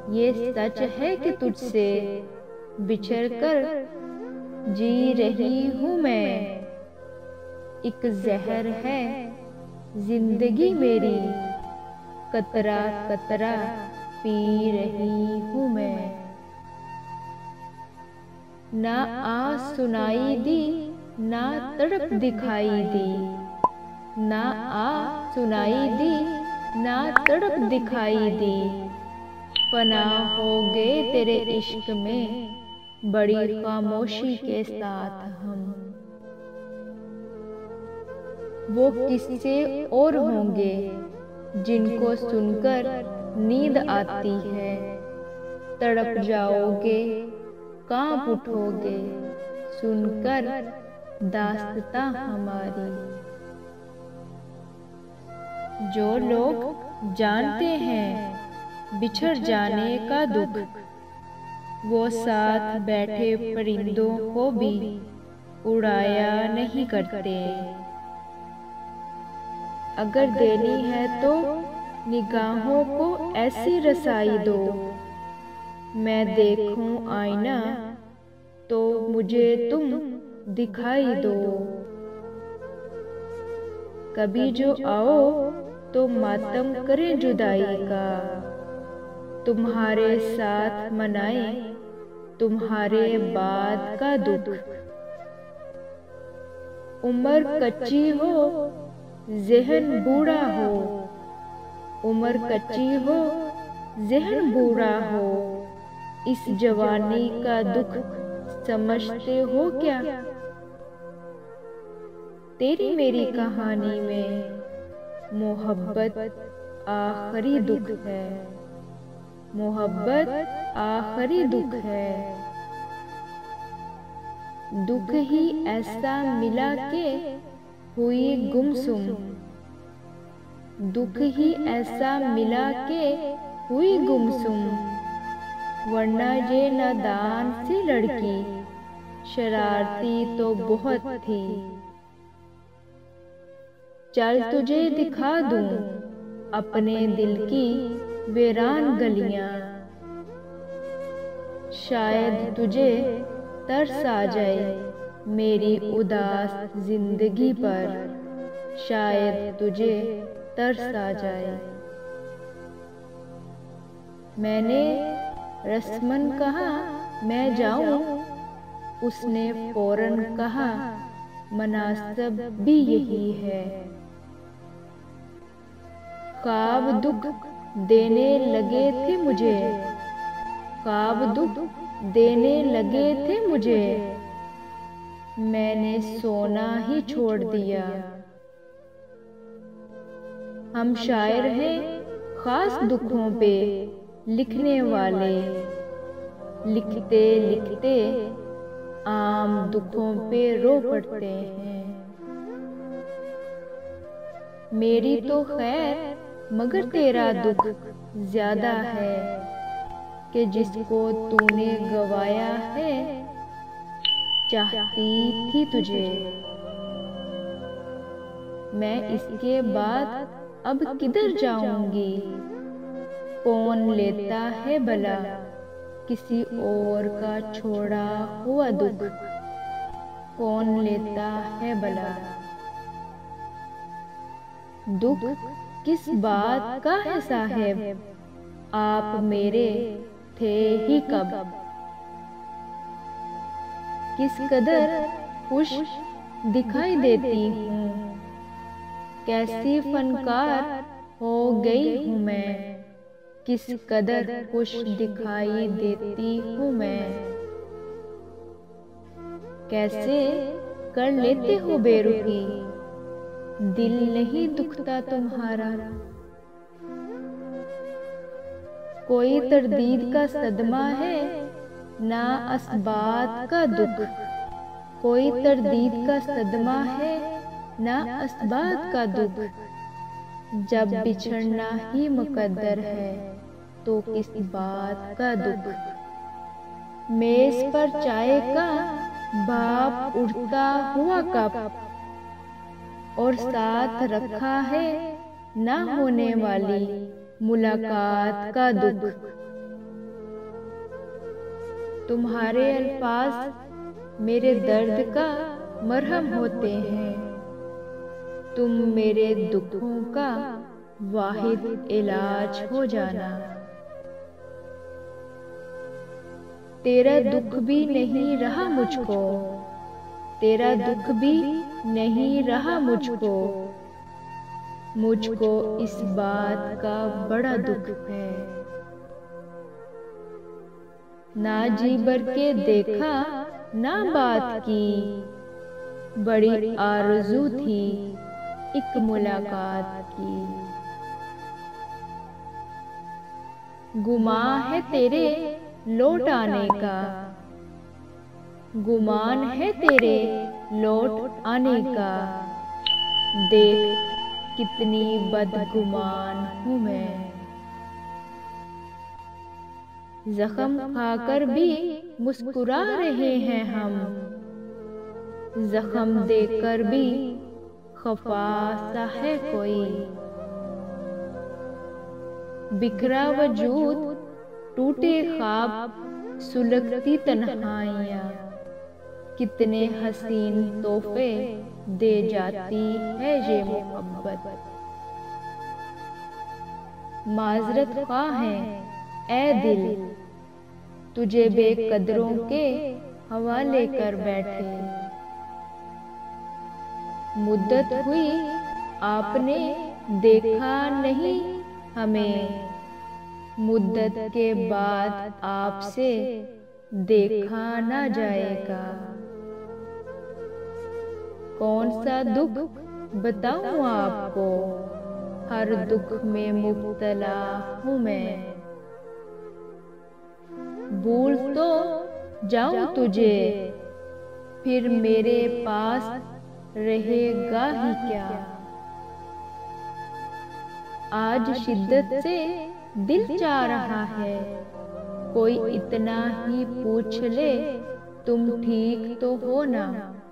ये सच है कि तुझसे बिछड़ कर जी रही हूँ मैं। एक जहर है जिंदगी मेरी, कतरा कतरा पी रही हूँ मैं। ना आस सुनाई दी, ना तड़प दिखाई दी। ना आ सुनाई दी, ना तड़प दिखाई दी। फना हो गए तेरे इश्क में, बड़ी खामोशी के साथ हम। वो किस्से और होंगे जिनको सुनकर नींद आती है। तड़प जाओगे, कांप उठोगे सुनकर दास्तां हमारी। जो लोग जानते हैं बिछड़ जाने का दुख, वो साथ बैठे परिंदों को भी उड़ाया नहीं करते। अगर देनी है तो निगाहों को ऐसी रसाई दो, मैं देखूं आईना तो मुझे तुम दिखाई दो। कभी जो आओ तो मातम करें जुदाई का, तुम्हारे साथ मनाए तुम्हारे बाद का दुख। उम्र कच्ची हो ज़हन बूढ़ा हो, उम्र कच्ची हो ज़हन बूढ़ा हो। इस जवानी का दुख समझते हो क्या? तेरी मेरी कहानी में मोहब्बत आखिरी दुख है, मोहब्बत आखिरी दुख है। दुख ही ऐसा मिला के हुई गुमसुम, दुख ही ऐसा मिला के हुई गुमसुम। वरना ये नादान सी लड़की शरारती तो बहुत थी। चल तुझे दिखा दूं अपने दिल की वीरान गलियां, शायद तुझे तरस आ जाए मेरी उदास जिंदगी पर, शायद तुझे तरस आ जाए। मैंने रस्मन कहा मैं जाऊं, उसने फौरन कहा मुनासिब भी यही है। ख्वाब दुख देने लगे थे मुझे, ख्वाब दुख देने लगे थे मुझे, मैंने सोना ही छोड़ दिया। हम शायर हैं खास दुखों पे लिखने वाले, लिखते लिखते आम दुखों पे रो पड़ते हैं। मेरी तो खैर मगर तेरा दुख ज्यादा है कि जिसको तूने गवाया है, चाहती थी तुझे। मैं इसके बाद अब किधर जाऊंगी, कौन लेता है भला किसी और का छोड़ा हुआ दुख, कौन लेता है भला। दुख किस बात का है साहेब, आप मेरे थे ही कब। किस कदर खुश दिखाई देती हूँ, कैसी फनकार हो गई हूँ मैं, किस कदर खुश दिखाई देती हूँ मैं। कैसे कर लेते हो बेरुखी, दिल नहीं दुखता तुम्हारा। कोई तरदीद का सदमा है ना असबात का दुख, कोई तरदीद का सदमा है ना असबात का दुख। जब बिछड़ना ही मुकद्दर है तो किस बात का दुख। मेज पर चाय का भाप उड़ता हुआ कप, और साथ रखा है ना होने वाली मुलाकात का दुख। तुम्हारे अल्फाज मेरे दर्द का मरहम होते हैं। तुम मेरे दुखों का वाहिद इलाज हो जाना। तेरा दुख भी नहीं रहा मुझको, तेरा दुख भी नहीं रहा मुझको। मुझको इस बात का बड़ा दुख है। ना जी भर के देखा ना बात की, बड़ी आरज़ू थी एक मुलाकात की। गुमान है तेरे लौट आने का, गुमान है तेरे लौट आने का। देख कितनी बदगुमान हूँ मैं। जख्म खाकर भी मुस्कुरा रहे हैं हम, जख्म देकर भी खफा सा है कोई। बिखरा वजूद टूटे ख्वाब सुलगती तन्हाइयाँ, कितने हसीन तोहफे दे जाती है ये मोहब्बत। माजरत ख्वाह है ए दिल, तुझे बेकदरों के हवाले कर बैठे। मुद्दत हुई आपने देखा नहीं हमें, मुद्दत के बाद आपसे देखा ना जाएगा। कौन सा दुख बताऊं आपको, हर दुख में मुब्तला हूँ मैं। भूल तो जाऊं तुझे, फिर मेरे पास रहेगा ही क्या। आज शिद्दत से दिल चाह रहा है, कोई इतना ही पूछ ले तुम ठीक तो हो ना।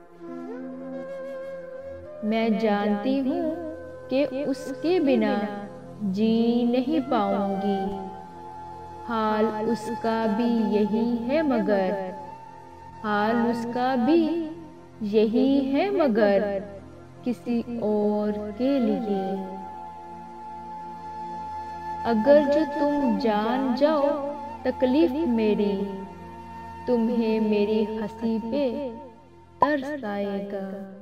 मैं जानती हूँ कि उसके बिना जी नहीं पाऊंगी, हाल उसका भी यही है मगर, हाल उसका भी यही है मगर किसी और के लिए। अगर जो तुम जान जाओ तकलीफ मेरी, तुम्हें मेरी हंसी पे तरस आएगा।